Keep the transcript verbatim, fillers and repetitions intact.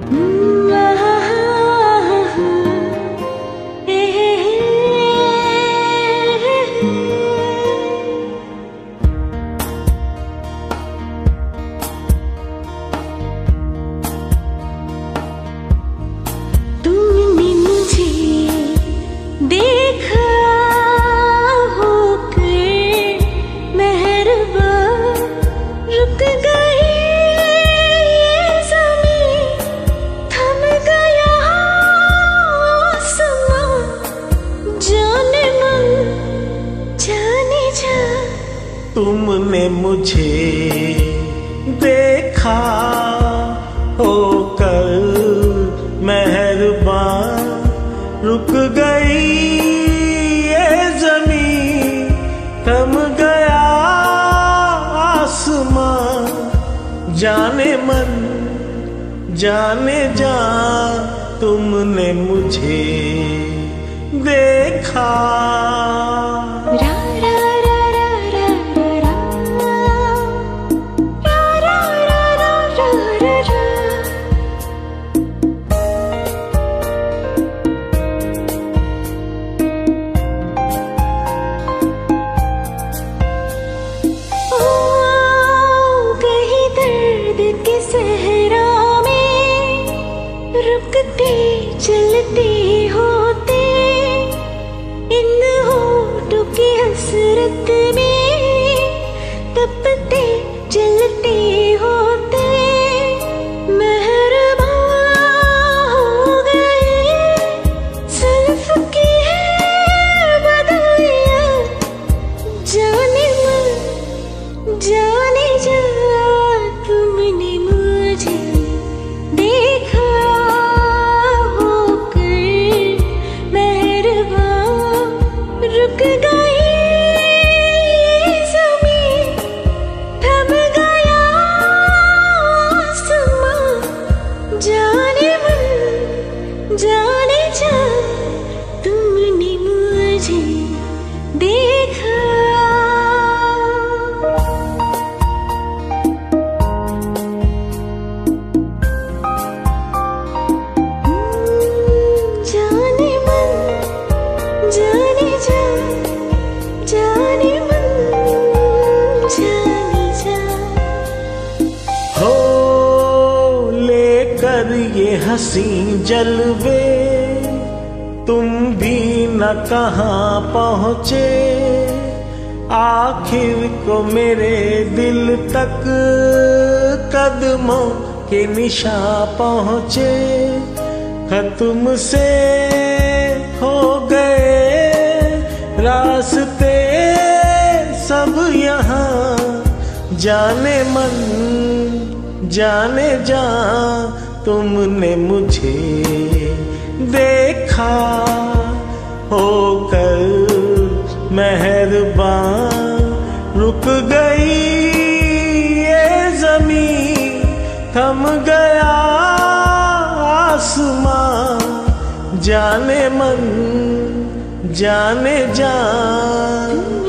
तुमने मुझे देखा होकर मेहरबान, रुक गई ये ज़मीं, थम गया आसमां, जाने मन जाने जा तुमने मुझे देखा। रुकते चलते होते इन होठों की हसरत में, तपते चलते होते मेहरबान हो गए, जुल्फ की है बदलियां, जाने मन जाने जा तुमने मुझे देखा रुक गई ज़मीं, थम गया आसमां, जाने मन जाने जा तुमने मुझे देखा। जाने मन जाने जा जाने मन जाने जा। हो लेकर ये हंसी जलवे तुम भी न कहाँ पहुँचे, आखिर को मेरे दिल तक कदमों के निशान पहुँचे, खत्म से हो गए रास्ते सब यहाँ, जाने मन जाने जा तुमने मुझे देखा होकर मेहरबान, रुक गई ये ज़मीं, थम गया आसमां, जाने मन जाने जा।